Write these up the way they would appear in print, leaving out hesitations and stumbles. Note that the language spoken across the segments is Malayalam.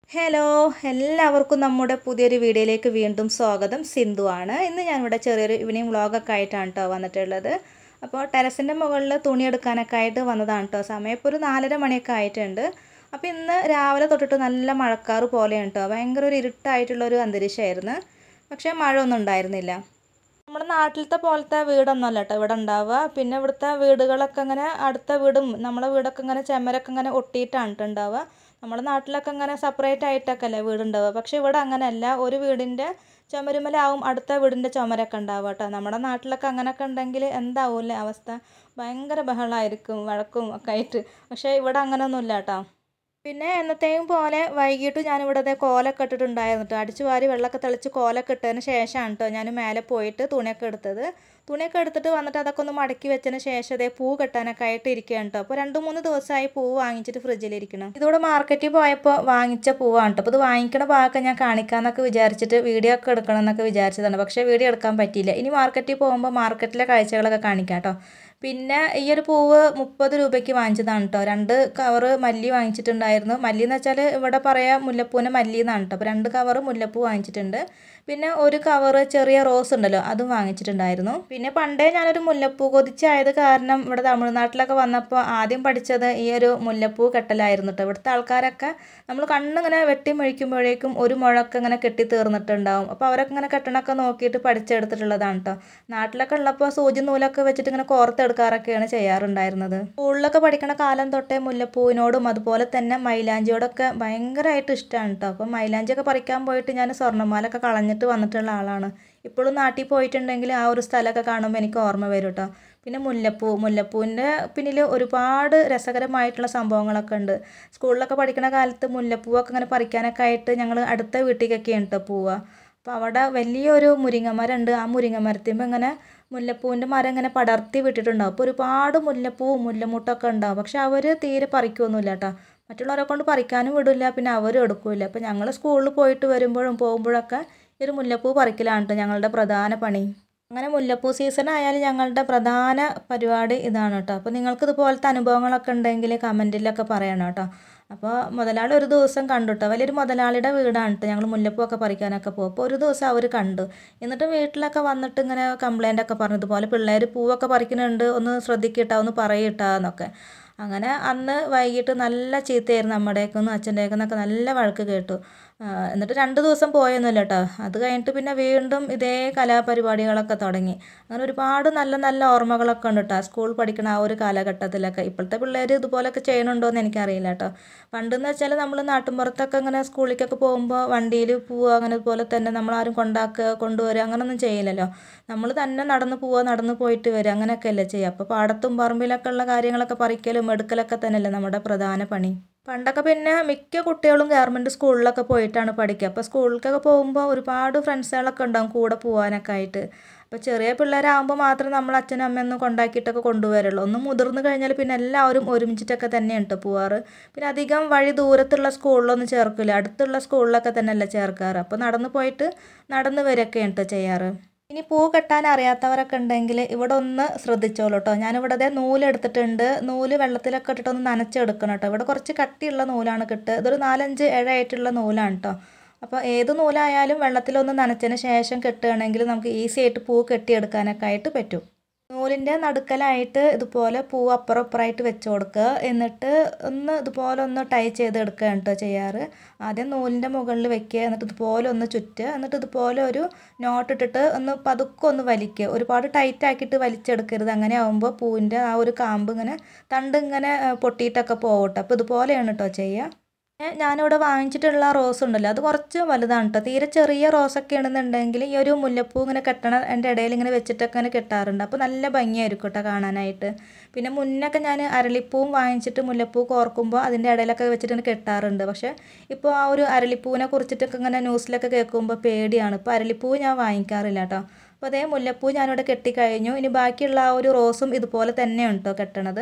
ഹലോ എല്ലാവർക്കും നമ്മുടെ പുതിയൊരു വീഡിയോയിലേക്ക് വീണ്ടും സ്വാഗതം. സിന്ധു ആണ്. ഇന്ന് ഞാനിവിടെ ചെറിയൊരു ഈവനിങ് വ്ളോഗൊക്കെ ആയിട്ടാണ് കേട്ടോ വന്നിട്ടുള്ളത്. അപ്പോൾ ടെറസിൻ്റെ മുകളിൽ തുണി എടുക്കാനൊക്കെ ആയിട്ട് വന്നതാണ് കേട്ടോ. സമയം ഇപ്പോൾ ഒരു 4:30 മണിയൊക്കെ ആയിട്ടുണ്ട്. അപ്പോൾ ഇന്ന് രാവിലെ തൊട്ടിട്ട് നല്ല മഴക്കാറ് പോലെയാണ് കേട്ടോ. ഭയങ്കര ഒരു ഇരുട്ടായിട്ടുള്ളൊരു അന്തരീക്ഷമായിരുന്നു. പക്ഷേ മഴ ഒന്നും ഉണ്ടായിരുന്നില്ല. നമ്മുടെ നാട്ടിലത്തെ പോലത്തെ വീടൊന്നുമല്ല കേട്ടോ ഇവിടെ ഉണ്ടാവുക. പിന്നെ ഇവിടുത്തെ വീടുകളൊക്കെ ഇങ്ങനെ അടുത്ത വീടും നമ്മളെ വീടൊക്കെ ഇങ്ങനെ ചുമരൊക്കെ ഇങ്ങനെ ഒട്ടിയിട്ടാണ് കേട്ടോ ഉണ്ടാവുക. നമ്മുടെ നാട്ടിലൊക്കെ ഇങ്ങനെ സെപ്പറേറ്റ് ആയിട്ടൊക്കെ അല്ലേ വീടുണ്ടാവുക. പക്ഷേ ഇവിടെ അങ്ങനെയല്ല, ഒരു വീടിൻ്റെ ചുമരുമ്മലാവും അടുത്ത വീടിൻ്റെ ചുമരൊക്കെ ഉണ്ടാവുക കേട്ടോ. നമ്മുടെ നാട്ടിലൊക്കെ അങ്ങനെയൊക്കെ ഉണ്ടെങ്കിൽ എന്താവുമല്ലേ അവസ്ഥ, ഭയങ്കര ബഹളമായിരിക്കും, വഴക്കും ഒക്കെ ആയിട്ട്. പക്ഷേ ഇവിടെ അങ്ങനെയൊന്നുമില്ല കേട്ടോ. പിന്നെ എന്നത്തെയും പോലെ വൈകിട്ട് ഞാനിവിടെ അതേ കോലൊക്കെ ഇട്ടിട്ടുണ്ടായിരുന്നു കേട്ടോ. അടിച്ച് വാരി വെള്ളമൊക്കെ തെളിച്ച് കോലൊക്കെ ഇട്ടതിന് ശേഷമാണ് കേട്ടോ ഞാൻ മേലെ പോയിട്ട് തുണിയൊക്കെ എടുത്തത്. തുണിയൊക്കെ എടുത്തിട്ട് വന്നിട്ട് അതൊക്കെ ഒന്ന് മടക്കി വെച്ചതിന് ശേഷം അതേ പൂ കെട്ടാനൊക്കെ ആയിട്ട് ഇരിക്കുകയാണ് കേട്ടോ. അപ്പോൾ 2-3 ദിവസമായി പൂ വാങ്ങിച്ചിട്ട് ഫ്രിഡ്ജിലിരിക്കണം. ഇതിവിടെ മാർക്കറ്റിൽ പോയപ്പോൾ വാങ്ങിച്ച പൂവാണ് കേട്ടോ. അപ്പോൾ ഇത് വാങ്ങിക്കണ ഭാഗമൊക്കെ ഞാൻ കാണിക്കാമെന്നൊക്കെ വിചാരിച്ചിട്ട് വീഡിയോ ഒക്കെ എടുക്കണം എന്നൊക്കെ വിചാരിച്ചതാണ്. പക്ഷേ വീഡിയോ എടുക്കാൻ പറ്റിയില്ല. ഇനി മാർക്കറ്റിൽ പോകുമ്പോൾ മാർക്കറ്റിലെ കാഴ്ചകളൊക്കെ കാണിക്കാം കേട്ടോ. പിന്നെ ഈ ഒരു പൂവ് 30 രൂപയ്ക്ക് വാങ്ങിച്ചതാണ് കേട്ടോ. 2 കവറ് മല്ലി വാങ്ങിച്ചിട്ടുണ്ടായിരുന്നു. മല്ലി എന്ന് വെച്ചാൽ ഇവിടെ പറയാം മുല്ലപ്പൂവിന് മല്ലി എന്നാണ് കേട്ടോ. അപ്പോൾ 2 കവറ് മുല്ലപ്പൂ വാങ്ങിച്ചിട്ടുണ്ട്. പിന്നെ 1 കവറ് ചെറിയ റോസ് ഉണ്ടല്ലോ, അതും വാങ്ങിച്ചിട്ടുണ്ടായിരുന്നു. പിന്നെ പണ്ടേ ഞാനൊരു മുല്ലപ്പൂ കൊതിച്ചായത് കാരണം ഇവിടെ തമിഴ്നാട്ടിലൊക്കെ വന്നപ്പോൾ ആദ്യം പഠിച്ചത് ഈ ഒരു മുല്ലപ്പൂ കെട്ടലായിരുന്നു കേട്ടോ. ഇവിടുത്തെ ആൾക്കാരൊക്കെ നമ്മൾ കണ്ണിങ്ങനെ വെട്ടി മെഴിക്കുമ്പോഴേക്കും ഒരു മുഴൊക്കെ ഇങ്ങനെ കെട്ടി തീർന്നിട്ടുണ്ടാവും. അപ്പോൾ അവരൊക്കെ ഇങ്ങനെ കെട്ടണമൊക്കെ നോക്കിയിട്ട് പഠിച്ചെടുത്തിട്ടുള്ളതാണ് കേട്ടോ. നാട്ടിലൊക്കെ ഉള്ളപ്പോൾ സൂചി നൂലൊക്കെ വെച്ചിട്ട് ഇങ്ങനെ കോർത്തെടുക്കാറൊക്കെയാണ് ചെയ്യാറുണ്ടായിരുന്നത്. സ്കൂളിലൊക്കെ പഠിക്കണ കാലം തൊട്ടേ മുല്ലപ്പൂവിനോടും അതുപോലെ തന്നെ മൈലാഞ്ചിയോടൊക്കെ ഭയങ്കരമായിട്ട് ഇഷ്ടമാണ് കേട്ടോ. അപ്പോൾ മൈലാഞ്ചിയൊക്കെ പറിക്കാൻ പോയിട്ട് ഞാൻ സ്വർണ്ണമാലൊക്കെ കളഞ്ഞിട്ട് വന്നിട്ടുള്ള ആളാണ്. ഇപ്പോഴും നാട്ടിൽ പോയിട്ടുണ്ടെങ്കിൽ ആ ഒരു സ്ഥലമൊക്കെ കാണുമ്പോൾ എനിക്ക് ഓർമ്മ വരും കേട്ടോ. പിന്നെ മുല്ലപ്പൂവിൻ്റെ പിന്നിൽ ഒരുപാട് രസകരമായിട്ടുള്ള സംഭവങ്ങളൊക്കെ ഉണ്ട്. സ്കൂളിലൊക്കെ പഠിക്കുന്ന കാലത്ത് മുല്ലപ്പൂവൊക്കെ ഇങ്ങനെ പറിക്കാനൊക്കെ ആയിട്ട് ഞങ്ങൾ അടുത്ത വീട്ടിലേക്കൊക്കെയാണ് കേട്ടോ പോവുക. അപ്പോൾ അവിടെ വലിയൊരു മുരിങ്ങമരമുണ്ട്. ആ മുരിങ്ങമരത്തിന്മേൽ ഇങ്ങനെ മുല്ലപ്പൂവിൻ്റെ മരം ഇങ്ങനെ പടർത്തി വിട്ടിട്ടുണ്ടാവും. അപ്പോൾ ഒരുപാട് മുല്ലപ്പൂവും മുല്ലമുട്ടൊക്കെ ഉണ്ടാവും. പക്ഷെ അവർ തീരെ പറിക്കുകയൊന്നുമില്ല കേട്ടോ. മറ്റുള്ളവരെ കൊണ്ട് പറിക്കാനും വിടില്ല, പിന്നെ അവരും എടുക്കില്ല. അപ്പോൾ ഞങ്ങൾ സ്കൂളിൽ പോയിട്ട് വരുമ്പോഴും പോകുമ്പോഴൊക്കെ ഈ ഒരു മുല്ലപ്പൂ പറിക്കലാണ് കേട്ടോ ഞങ്ങളുടെ പ്രധാന പണി. അങ്ങനെ മുല്ലപ്പൂ സീസൺ ആയാലും ഞങ്ങളുടെ പ്രധാന പരിപാടി ഇതാണ് കേട്ടോ. അപ്പോൾ നിങ്ങൾക്ക് ഇതുപോലത്തെ അനുഭവങ്ങളൊക്കെ ഉണ്ടെങ്കിൽ കമൻറ്റിലൊക്കെ പറയണം കേട്ടോ. അപ്പോൾ മുതലാളി ഒരു ദിവസം കണ്ടു കേട്ടോ. വലിയൊരു മുതലാളിയുടെ വീടാണ് കേട്ടോ. ഞങ്ങൾ മുല്ലപ്പൂവൊക്കെ പറിക്കാനൊക്കെ പോകും. അപ്പോൾ ഒരു ദിവസം അവർ കണ്ടു. എന്നിട്ട് വീട്ടിലൊക്കെ വന്നിട്ട് ഇങ്ങനെ കംപ്ലൈൻ്റ് ഒക്കെ പറഞ്ഞു, ഇതുപോലെ പിള്ളേർ പൂവൊക്കെ പറിക്കുന്നുണ്ട്, ഒന്ന് ശ്രദ്ധിക്കട്ടോ, ഒന്ന് പറയട്ടോ എന്നൊക്കെ. അങ്ങനെ അന്ന് വൈകിട്ട് നല്ല ചീത്തയായിരുന്നു. നമ്മുടെയൊക്കെ അച്ഛൻ്റെയൊക്കെ നല്ല വഴക്ക് കേട്ടു. എന്നിട്ട് 2 ദിവസം പോയൊന്നുമില്ല കേട്ടോ. അത് കഴിഞ്ഞിട്ട് പിന്നെ വീണ്ടും ഇതേ കലാപരിപാടികളൊക്കെ തുടങ്ങി. അങ്ങനെ ഒരുപാട് നല്ല നല്ല ഓർമ്മകളൊക്കെ ഉണ്ട് കേട്ടോ സ്കൂൾ പഠിക്കുന്ന ആ ഒരു കാലഘട്ടത്തിലൊക്കെ. ഇപ്പോഴത്തെ പിള്ളേർ ഇതുപോലൊക്കെ ചെയ്യണുണ്ടോ എന്ന് എനിക്കറിയില്ല കേട്ടോ. പണ്ടെന്ന് വെച്ചാൽ നമ്മൾ നാട്ടിൻപുറത്തൊക്കെ ഇങ്ങനെ സ്കൂളിലേക്കൊക്കെ പോകുമ്പോൾ വണ്ടിയിൽ പോവുക, അങ്ങനെ പോലെ തന്നെ നമ്മളാരും കൊണ്ടുവരിക അങ്ങനെയൊന്നും ചെയ്യില്ലല്ലോ. നമ്മൾ തന്നെ നടന്ന് പോവുക, നടന്ന് പോയിട്ട് വരിക, അങ്ങനെയൊക്കെ അല്ലേ ചെയ്യുക. അപ്പോൾ പാടത്തും പറമ്പിലൊക്കെ ഉള്ള കാര്യങ്ങളൊക്കെ പറിക്കലും എടുക്കലൊക്കെ തന്നെയല്ലേ നമ്മുടെ പ്രധാന പണി. പണ്ടൊക്കെ പിന്നെ മിക്ക കുട്ടികളും ഗവൺമെൻറ് സ്കൂളിലൊക്കെ പോയിട്ടാണ് പഠിക്കുക. അപ്പോൾ സ്കൂളിലേക്കൊക്കെ പോകുമ്പോൾ ഒരുപാട് ഫ്രണ്ട്സുകളൊക്കെ ഉണ്ടാകും കൂടെ പോകാനൊക്കെ ആയിട്ട്. അപ്പോൾ ചെറിയ പിള്ളേരാകുമ്പോൾ മാത്രം നമ്മൾ അച്ഛനും അമ്മയൊന്നും കൊണ്ടാക്കിയിട്ടൊക്കെ കൊണ്ടുവരുള്ളൂ. ഒന്ന് മുതിർന്ന് കഴിഞ്ഞാൽ പിന്നെ എല്ലാവരും ഒരുമിച്ചിട്ടൊക്കെ തന്നെയാണ് കേട്ടോ പോവാറ്. പിന്നെ അധികം വഴി ദൂരത്തുള്ള സ്കൂളിലൊന്നും ചേർക്കില്ല, അടുത്തുള്ള സ്കൂളിലൊക്കെ തന്നെയല്ല ചേർക്കാറ്. അപ്പോൾ നടന്ന് പോയിട്ട് നടന്ന് വരികയൊക്കെയാണ് കേട്ടോ ചെയ്യാറ്. ഇനി പൂ കെട്ടാൻ അറിയാത്തവരൊക്കെ ഉണ്ടെങ്കിൽ ഇവിടെ ഒന്ന് ശ്രദ്ധിച്ചോളൂ കേട്ടോ. ഞാനിവിടെ നൂലെടുത്തിട്ടുണ്ട്. നൂല് വെള്ളത്തിലൊക്കെ ഇട്ടിട്ടൊന്ന് നനച്ചെടുക്കണം കേട്ടോ. ഇവിടെ കുറച്ച് കട്ടിയുള്ള നൂലാണ് കിട്ടുക. ഇതൊരു 4-5 ഇഴയായിട്ടുള്ള നൂലാണ് കേട്ടോ. അപ്പോൾ ഏത് നൂലായാലും വെള്ളത്തിലൊന്ന് നനച്ചതിന് ശേഷം കെട്ടുകയാണെങ്കിൽ നമുക്ക് ഈസി ആയിട്ട് പൂ കെട്ടിയെടുക്കാനൊക്കെ ആയിട്ട് പറ്റും. നൂലിൻ്റെ നടുക്കലായിട്ട് ഇതുപോലെ പൂ അപ്പുറം ഇപ്പുറമായിട്ട് വെച്ച് കൊടുക്കുക. എന്നിട്ട് ഇതുപോലെ ഒന്ന് ടൈ ചെയ്തെടുക്കുകയാണ് കേട്ടോ ചെയ്യാറ്. ആദ്യം നൂലിൻ്റെ മുകളിൽ വെക്കുക, എന്നിട്ട് ഇതുപോലെ ഒന്ന് ചുറ്റുക, എന്നിട്ട് ഇതുപോലെ ഒരു നോട്ട് ഇട്ടിട്ട് ഒന്ന് പതുക്കെ ഒന്ന് വലിക്കുക. ഒരുപാട് ടൈറ്റ് ആക്കിയിട്ട് വലിച്ചെടുക്കരുത്. അങ്ങനെ ആകുമ്പോൾ പൂവിൻ്റെ ആ ഒരു കാമ്പ് ഇങ്ങനെ തണ്ട് ഇങ്ങനെ പൊട്ടിയിട്ടൊക്കെ പോകട്ടെ. അപ്പോൾ ഇതുപോലെയാണ് കേട്ടോ ചെയ്യുക. ഞാനിവിടെ വാങ്ങിച്ചിട്ടുള്ള റോസ് ഉണ്ടല്ലോ, അത് കുറച്ച് വലുതാണ് കേട്ടോ. തീരെ ചെറിയ റോസൊക്കെ ആണെന്നുണ്ടെങ്കിൽ ഈ ഒരു മുല്ലപ്പൂ ഇങ്ങനെ കെട്ടണ എൻ്റെ ഇടയിൽ ഇങ്ങനെ വെച്ചിട്ടൊക്കെ ഇങ്ങനെ കെട്ടാറുണ്ട്. അപ്പോൾ നല്ല ഭംഗിയായിരിക്കും കേട്ടോ കാണാനായിട്ട്. പിന്നെ മുന്നൊക്കെ ഞാൻ അരളിപ്പൂവും വാങ്ങിച്ചിട്ട് മുല്ലപ്പൂ കോർക്കുമ്പോൾ അതിൻ്റെ ഇടയിലൊക്കെ വെച്ചിട്ട് ഇങ്ങനെ കെട്ടാറുണ്ട്. പക്ഷേ ഇപ്പോൾ ആ ഒരു അരളിപ്പൂവിനെ കുറിച്ചിട്ടൊക്കെ ഇങ്ങനെ ന്യൂസിലൊക്കെ കേൾക്കുമ്പോൾ പേടിയാണ്. ഇപ്പോൾ അരളിപ്പൂ ഞാൻ വാങ്ങിക്കാറില്ല കേട്ടോ. അപ്പോൾ അതേ മുല്ലപ്പൂ ഞാനിവിടെ കെട്ടിക്കഴിഞ്ഞു. ഇനി ബാക്കിയുള്ള ആ ഒരു റോസും ഇതുപോലെ തന്നെയാണ് കേട്ടോ കെട്ടണത്.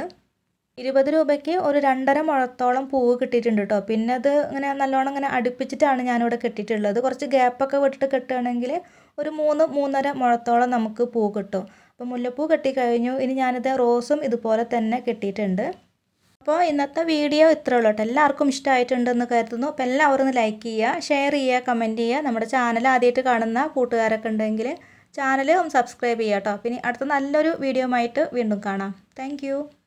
20 രൂപയ്ക്ക് ഒരു 2.5 മുഴത്തോളം പൂവ് കിട്ടിയിട്ടുണ്ട് കേട്ടോ. പിന്നെ അത് ഇങ്ങനെ നല്ലോണം ഇങ്ങനെ അടുപ്പിച്ചിട്ടാണ് ഞാനിവിടെ കെട്ടിയിട്ടുള്ളത്. കുറച്ച് ഗ്യാപ്പൊക്കെ വിട്ടിട്ട് കെട്ടുകയാണെങ്കിൽ ഒരു 3-3.5 മുഴത്തോളം നമുക്ക് പൂ കിട്ടും. അപ്പോൾ മുല്ലപ്പൂ കെട്ടിക്കഴിഞ്ഞു. ഇനി ഞാനിത് റോസും ഇതുപോലെ തന്നെ കെട്ടിയിട്ടുണ്ട്. അപ്പോൾ ഇന്നത്തെ വീഡിയോ ഇത്രയേ ഉള്ളൂ കേട്ടോ. എല്ലാവർക്കും ഇഷ്ടമായിട്ടുണ്ടെന്ന് കരുതുന്നു. അപ്പോൾ എല്ലാവരും ഒന്ന് ലൈക്ക് ചെയ്യുക, ഷെയർ ചെയ്യുക, കമൻറ്റ് ചെയ്യുക. നമ്മുടെ ചാനൽ ആദ്യമായിട്ട് കാണുന്ന കൂട്ടുകാരൊക്കെ ഉണ്ടെങ്കിൽ ചാനൽ ഒന്ന് സബ്സ്ക്രൈബ് ചെയ്യുക കേട്ടോ. പിന്നെ അടുത്ത നല്ലൊരു വീഡിയോ ആയിട്ട് വീണ്ടും കാണാം. താങ്ക്